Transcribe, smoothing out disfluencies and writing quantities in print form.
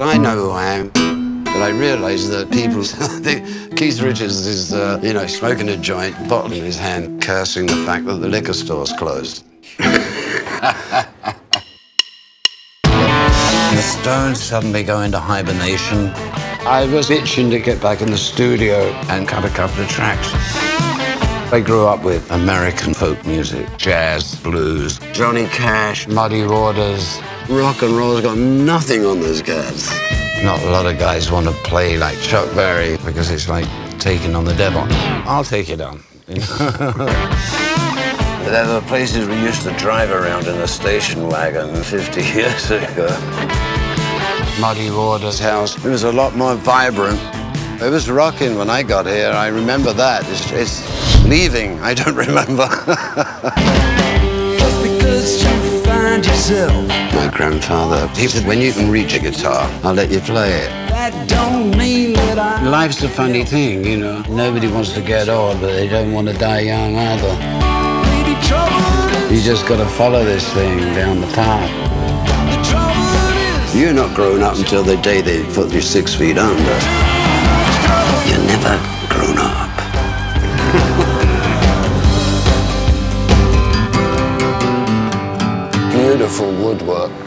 I know who I am, but I realise that people think Keith Richards is, you know, smoking a joint, bottle in his hand, cursing the fact that the liquor store's closed. The Stones suddenly go into hibernation. I was itching to get back in the studio and cut a couple of tracks. I grew up with American folk music, jazz, blues, Johnny Cash, Muddy Waters. Rock and roll's got nothing on those guys. Not a lot of guys want to play like Chuck Berry because it's like taking on the devil. I'll take it on. You know? There were places we used to drive around in a station wagon 50 years ago. Muddy Waters' house, it was a lot more vibrant. It was rocking when I got here. I remember that. It's leaving, I don't remember. Just because you find yourself. My grandfather, he said, when you can reach a guitar, I'll let you play it. That don't mean that Life's a funny thing, you know. Nobody wants to get old, but they don't want to die young either. maybe trouble. You just got to follow this thing down the path. The trouble is. You're not grown up until the day they put you 6 feet under. You're never grown up. Beautiful woodwork.